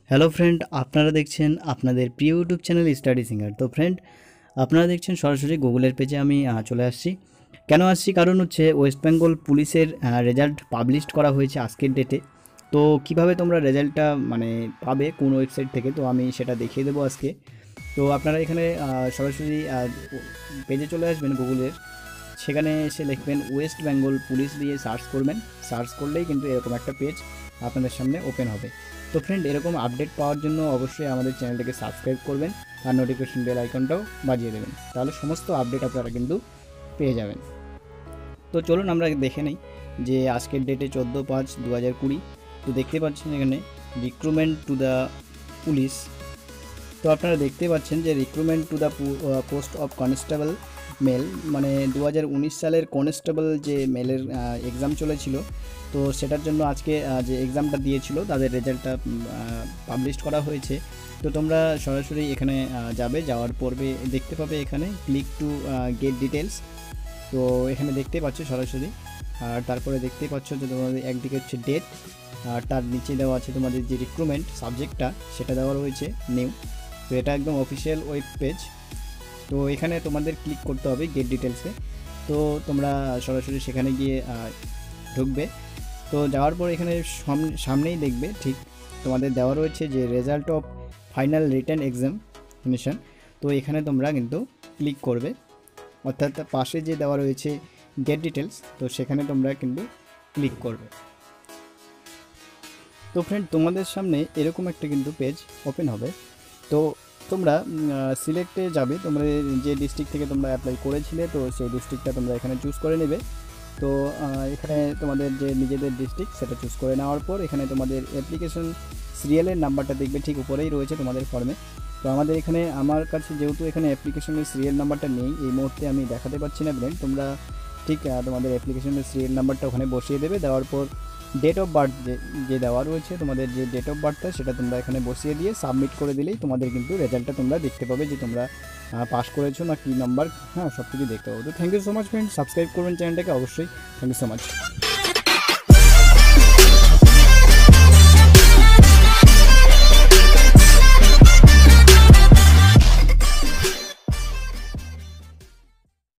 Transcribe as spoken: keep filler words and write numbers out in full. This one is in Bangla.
হ্যালো ফ্রেন্ড, আপনারা দেখছেন আপনাদের প্রিয় ইউটিউব চ্যানেল স্টাডি সিঙ্গার। তো ফ্রেন্ড, আপনারা দেখছেন সরাসরি গুগলের পেজে আমি আহ, চলে আসছি। কেন আসছি? কারণ হচ্ছে ওয়েস্ট বেঙ্গল পুলিশের রেজাল্ট পাবলিশ করা হয়েছে আজকের ডেটে। তো কিভাবে তোমরা রেজাল্টটা মানে পাবে কোন ওয়েবসাইট থেকে, তো আমি সেটা দেখিয়ে দেবো আজকে। তো আপনারা এখানে আহ, সরাসরি পেজে চলে আসবেন গুগলের, সেখানে এসে লিখবেন ওয়েস্ট বেঙ্গল পুলিশ দিয়ে সার্চ করবেন। সার্চ করলেই কিন্তু এরকম একটা পেজ আপনাদের সামনে ওপেন হবে। তো ফ্রেন্ড, এরকম আপডেট পাওয়ার জন্য অবশ্যই আমাদের চ্যানেলটাকে সাবস্ক্রাইব করবেন আর নোটিফিকেশন বেল আইকনটাও বাজিয়ে দেবেন, তাহলে সমস্ত আপডেট আপনারা কিন্তু পেয়ে যাবেন। তো চলুন আমরা দেখে নিই যে আজকের ডেটে চোদ্দো পাঁচ দু হাজার কুড়ি। তো দেখতে পাচ্ছেন এখানে রিক্রুটমেন্ট টু দ্য পুলিশ। তো আপনারা দেখতে পাচ্ছেন যে recruitment to the post of constable male, মানে দু হাজার উনিশ সালের কনস্টেবল যে মেলের এক্সাম চলেছিল, তো সেটার জন্য আজকে যে এক্সামটা দিয়েছিল তাদের রেজাল্টটা পাবলিশ করা হয়েছে। তো তোমরা সরাসরি এখানে যাবে, যাওয়ার পূর্বে দেখতে পাবে এখানে ক্লিক টু গেট ডিটেলস। তো এখানে দেখতে পাচ্ছ সরাসরি, আর তারপরে দেখতে পাচ্ছ যে তোমাদের একদিকে হচ্ছে ডেট, আর তার নিচে দেওয়া আছে তোমাদের যে রিক্রুটমেন্ট সাবজেক্টটা, সেটা দেওয়া রয়েছে নিউ। তো এটা একদম অফিসিয়াল ওয়েব পেজ। তো এখানে তোমাদের ক্লিক করতে হবে গেট ডিটেলসে। তো তোমরা সরাসরি সেখানে গিয়ে ঢুকবে। তো যাওয়ার পর এখানে সামনেই দেখবে ঠিক তোমাদের দেওয়া রয়েছে যে result of final written examination. তো এখানে তোমরা কিন্তু ক্লিক করবে, অর্থাৎ পাশে যে দেওয়া রয়েছে গেট ডিটেলস, তো সেখানে তোমরা কিন্তু ক্লিক করবে। তো ফ্রেন্ড, তোমাদের সামনে এরকম একটা কিন্তু পেজ ওপেন হবে। তো তোমরা সিলেক্টে যাবে, তোমরা যে ডিস্ট্রিক্ট থেকে তোমরা অ্যাপ্লাই করেছিলে, তো সেই ডিস্ট্রিক্টটা তোমরা এখানে চুজ করে নেবে। তো এখানে তোমাদের যে নিজেদের ডিস্ট্রিক্ট সেটা চুজ করে নেওয়ার পর এখানে তোমাদের অ্যাপ্লিকেশন সিরিয়ালের নাম্বারটা দেখবে ঠিক উপরেই রয়েছে তোমাদের ফর্মে। তো আমাদের এখানে আমার কাছে যেহেতু এখানে অ্যাপ্লিকেশনের সিরিয়াল নাম্বারটা নেই এই মুহূর্তে, আমি দেখাতে পাচ্ছি না ফ্রেন্ড। তোমরা ঠিক তোমাদের অ্যাপ্লিকেশনের সিরিয়াল নাম্বারটা ওখানে বসিয়ে দেবে। দেওয়ার পর ডেট অফ বার্থ যে যে দেওয়া রয়েছে তোমাদের যে ডেট অফ বার্থটা, সেটা তোমরা এখানে বসিয়ে দিয়ে সাবমিট করে দিলেই তোমাদের কিন্তু রেজাল্টটা তোমরা দেখতে পাবে যে তোমরা পাস করেছো না কী নাম্বার, হ্যাঁ সব কিছু দেখতে পাবো। তো thank you so much friend, subscribe করবেন চ্যানেলটাকে অবশ্যই। Thank you so much.